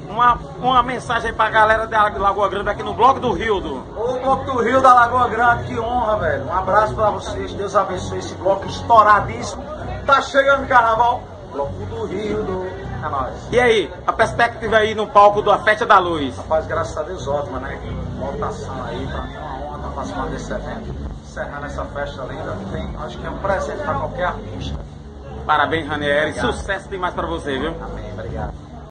Uma mensagem aí pra galera da Lagoa Grande aqui no Bloco do Rildo. O Bloco do Rio da Lagoa Grande, que honra, velho. Um abraço pra vocês, Deus abençoe esse bloco estouradíssimo. Tá chegando o carnaval. Bloco do Rildo, é nóis. E aí, a perspectiva aí no palco da Festa da Luz? Rapaz, graças a Deus, ótima, né? Votação aí, pra mim é uma honra estar participando desse evento. Encerrando essa festa linda, acho que é um presente pra qualquer artista. Parabéns, Ranieri. Sucesso demais pra você, viu? Amém, obrigado.